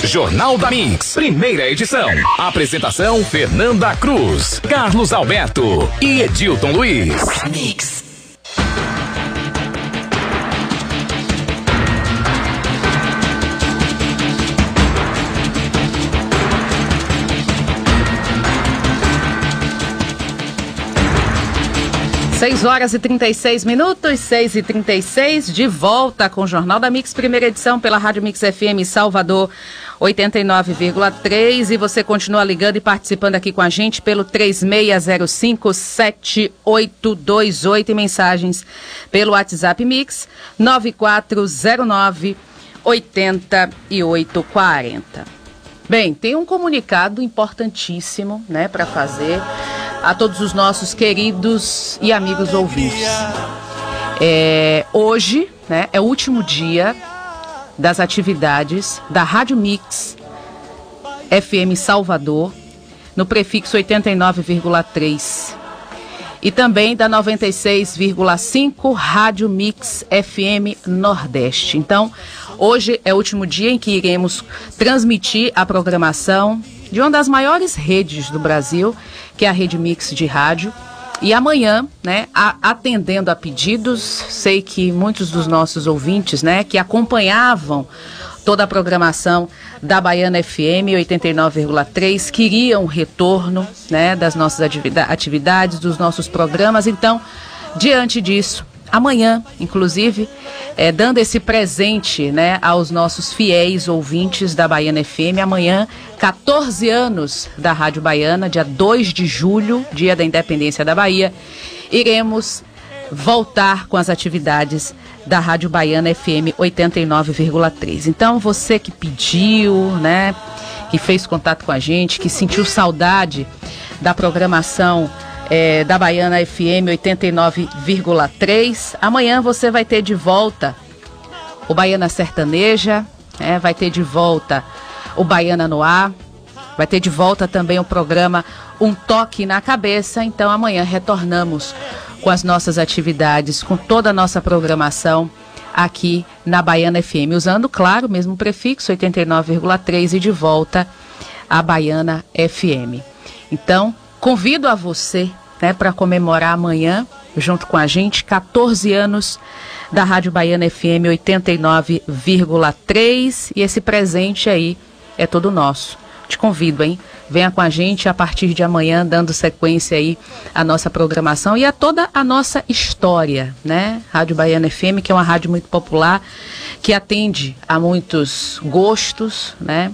Jornal da Mix, primeira edição. Apresentação: Fernanda Cruz, Carlos Alberto e Edilton Luiz. Mix. Seis horas e 36 minutos, 6h36, de volta com o Jornal da Mix, primeira edição pela Rádio Mix FM Salvador 89,3, e você continua ligando e participando aqui com a gente pelo 36057828 e mensagens pelo WhatsApp Mix 9409-8840. Bem, tem um comunicado importantíssimo, né, para fazer a todos os nossos queridos e amigos ouvintes. Hoje, né, é o último dia das atividades da Rádio Mix FM Salvador, no prefixo 89,3, e também da 96,5 Rádio Mix FM Nordeste. Então, hoje é o último dia em que iremos transmitir a programação de uma das maiores redes do Brasil, que é a Rede Mix de Rádio. E amanhã, né, atendendo a pedidos, sei que muitos dos nossos ouvintes, né, que acompanhavam toda a programação da Baiana FM 89,3, queriam o retorno, né, das nossas atividades, dos nossos programas. Então, diante disso, amanhã, inclusive, dando esse presente, né, aos nossos fiéis ouvintes da Baiana FM, amanhã, 14 anos da Rádio Baiana, dia 2 de julho, dia da independência da Bahia, iremos voltar com as atividades da Rádio Baiana FM 89,3. Então, você que pediu, né, que fez contato com a gente, que sentiu saudade da programação da Baiana FM 89,3. Amanhã você vai ter de volta o Baiana Sertaneja, vai ter de volta o Baiana no Ar, vai ter de volta também o programa Um Toque na Cabeça. Então amanhã retornamos com as nossas atividades, com toda a nossa programação aqui na Baiana FM, usando, claro, o mesmo prefixo 89,3 e de volta a Baiana FM. Então, convido a você, né, para comemorar amanhã, junto com a gente, 14 anos da Rádio Baiana FM 89,3, e esse presente aí é todo nosso. Te convido, hein? Venha com a gente a partir de amanhã, dando sequência aí à nossa programação e a toda a nossa história, né? Rádio Baiana FM, que é uma rádio muito popular, que atende a muitos gostos, né?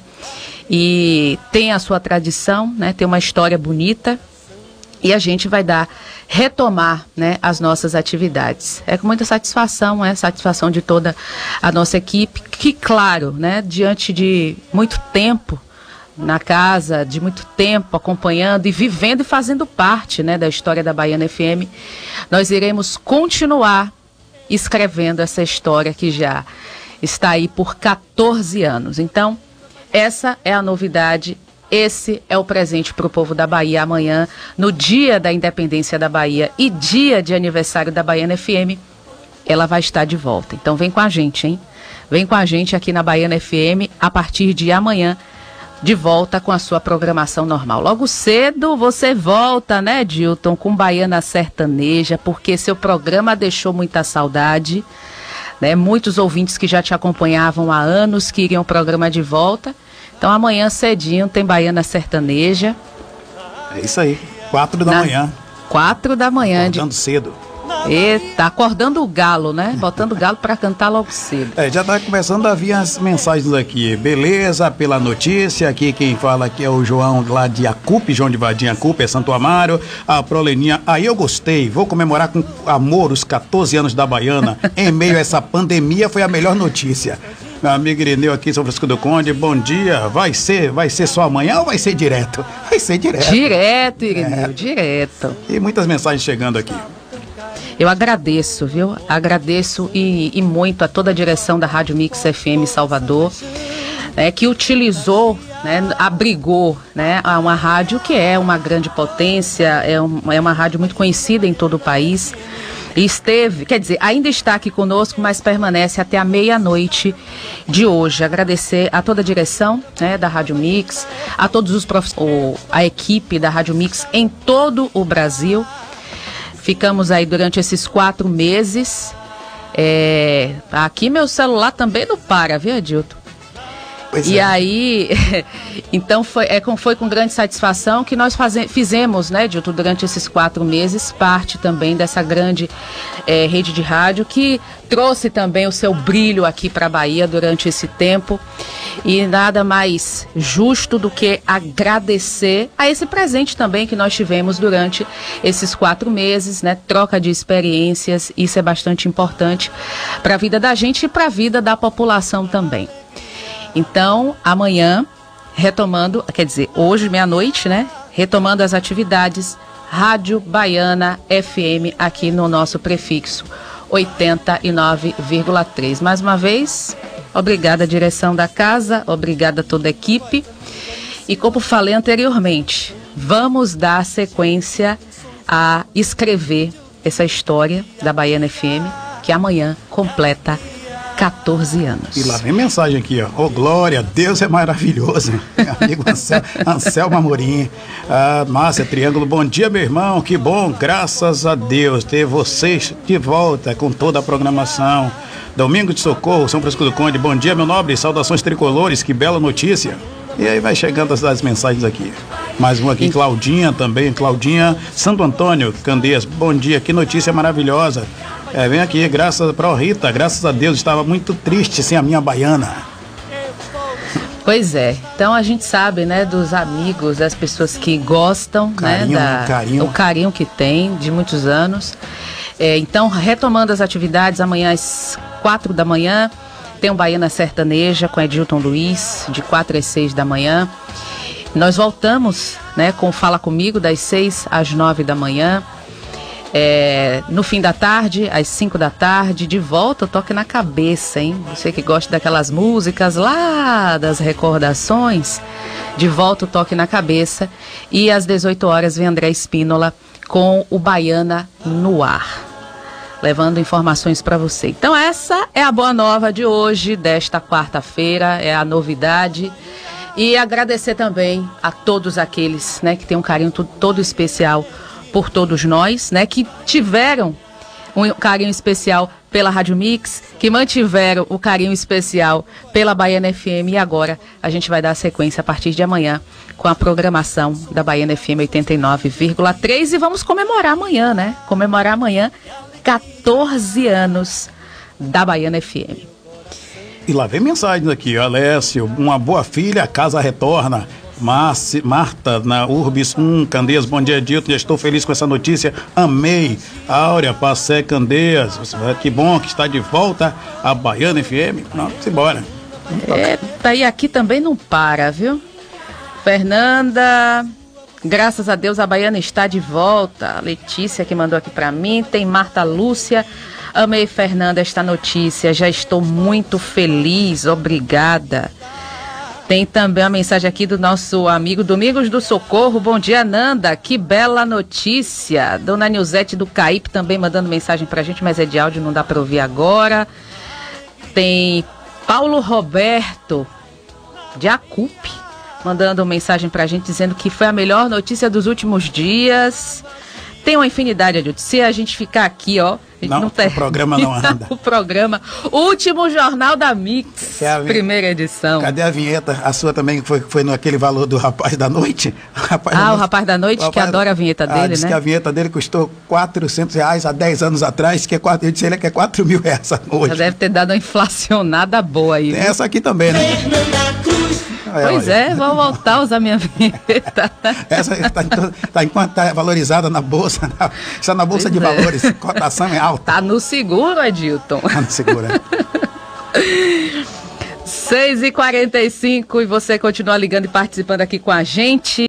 E tem a sua tradição, né? Tem uma história bonita, e a gente vai retomar, né, as nossas atividades. É com muita satisfação, satisfação de toda a nossa equipe, que, claro, né, diante de muito tempo na casa, de muito tempo acompanhando e vivendo e fazendo parte, né, da história da Baiana FM, nós iremos continuar escrevendo essa história que já está aí por 14 anos. Então, essa é a novidade. Esse é o presente para o povo da Bahia amanhã, no dia da independência da Bahia e dia de aniversário da Baiana FM, ela vai estar de volta. Então vem com a gente, hein? Vem com a gente aqui na Baiana FM a partir de amanhã, de volta com a sua programação normal. Logo cedo você volta, né, Dilton, com Baiana Sertaneja, porque seu programa deixou muita saudade, né? Muitos ouvintes que já te acompanhavam há anos queriam o programa de volta. Então amanhã cedinho tem Baiana Sertaneja. É isso aí, 4 da manhã. 4 da manhã. Acordando cedo. Eita, acordando o galo, né? Botando o galo para cantar logo cedo. Já tá começando a vir as mensagens aqui. Beleza, pela notícia. Aqui quem fala aqui é o João lá de Acupe, João de Vadim Acupe, é Santo Amaro. A Proleninha, aí eu gostei. Vou comemorar com amor os 14 anos da Baiana. Em meio a essa pandemia, foi a melhor notícia. Meu amigo Irineu aqui em São Francisco do Conde, bom dia. Vai ser só amanhã ou vai ser direto? Vai ser direto. Direto, Irineu, direto. E muitas mensagens chegando aqui. Eu agradeço, viu? Agradeço e muito a toda a direção da Rádio Mix FM Salvador, né, que utilizou, né, abrigou, né, uma rádio que é uma grande potência, é uma rádio muito conhecida em todo o país. esteve, quer dizer, ainda está aqui conosco, mas permanece até a meia-noite de hoje. Agradecer a toda a direção, né, da Rádio Mix, a todos os a equipe da Rádio Mix em todo o Brasil. Ficamos aí durante esses 4 meses. Aqui meu celular também não para, viu, Edilton? E aí, então foi com grande satisfação que nós fizemos, né, Edilton, durante esses 4 meses, parte também dessa grande rede de rádio que trouxe também o seu brilho aqui para a Bahia durante esse tempo. E nada mais justo do que agradecer a esse presente também que nós tivemos durante esses 4 meses, né? Troca de experiências, isso é bastante importante para a vida da gente e para a vida da população também. Então, amanhã, retomando, quer dizer, hoje, meia-noite, né? Retomando as atividades, Rádio Baiana FM aqui no nosso prefixo 89,3. Mais uma vez, obrigada à direção da casa, obrigada a toda a equipe. E como falei anteriormente, vamos dar sequência a escrever essa história da Baiana FM, que amanhã completa 14 anos. E lá vem mensagem aqui, ó. Ô, Glória, Deus é maravilhoso. Meu amigo Anselmo Amorim. Márcia Triângulo, bom dia, meu irmão. Que bom, graças a Deus, ter vocês de volta com toda a programação. Domingo de Socorro, São Francisco do Conde, bom dia, meu nobre. Saudações tricolores, que bela notícia. E aí vai chegando as mensagens aqui. Mais uma aqui, Claudinha também. Claudinha Santo Antônio, Candeias, bom dia, que notícia maravilhosa. Vem aqui, graças a Rita, graças a Deus, estava muito triste sem a minha baiana. Pois é, então a gente sabe, né, dos amigos, das pessoas que gostam, carinho, né, o carinho que tem de muitos anos. Então, retomando as atividades, amanhã às 4 da manhã, tem um Baiana Sertaneja com Edilton Luiz, de 4 às 6 da manhã. Nós voltamos, né, com Fala Comigo, das 6 às 9 da manhã. No fim da tarde, às 5 da tarde, de volta o Toque na Cabeça, hein? Você que gosta daquelas músicas lá das recordações, de volta o Toque na Cabeça. E às 18 horas vem André Espínola com o Baiana no Ar, levando informações para você. Então essa é a boa nova de hoje, desta quarta-feira, é a novidade. E agradecer também a todos aqueles, né, que têm um carinho todo especial por todos nós, né, que tiveram um carinho especial pela Rádio Mix, que mantiveram o carinho especial pela Baiana FM. E agora a gente vai dar sequência a partir de amanhã com a programação da Baiana FM 89,3 e vamos comemorar amanhã, né? Comemorar amanhã 14 anos da Baiana FM. E lá vem mensagens aqui, Alessio, uma boa filha, a casa retorna. Marta, na Urbis 1, Candeias, bom dia, Edilton, já estou feliz com essa notícia, amei. Áurea, Passé, Candeias, que bom que está de volta a Baiana FM. Vamos embora. E aqui também não para, viu? Fernanda, graças a Deus a Baiana está de volta. A Letícia que mandou aqui para mim, tem Marta Lúcia. Amei, Fernanda, esta notícia, já estou muito feliz, obrigada. Tem também uma mensagem aqui do nosso amigo Domingos do Socorro. Bom dia, Nanda, que bela notícia. Dona Nilzete do Caípe também mandando mensagem pra gente, mas é de áudio, não dá pra ouvir agora. Tem Paulo Roberto de Acupe mandando mensagem pra gente dizendo que foi a melhor notícia dos últimos dias. Tem uma infinidade, Adilton. Se a gente ficar aqui, ó, a gente não tem. O programa não anda. O programa, último jornal da Mix, primeira edição. Cadê a vinheta? A sua também foi naquele valor do Rapaz da Noite? O Rapaz da Noite, que adora a vinheta dele, disse, né? Que a vinheta dele custou R$400 há 10 anos atrás, que eu disse ele que é 4 mil essa noite. Já deve ter dado uma inflacionada boa aí. Tem essa aqui também, né? Pois vou voltar a usar minha vinheta. Essa enquanto está valorizada na bolsa, está na bolsa de valores, cotação é alta. Tá no seguro, Edilton. Tá no seguro, 6h45 e você continua ligando e participando aqui com a gente.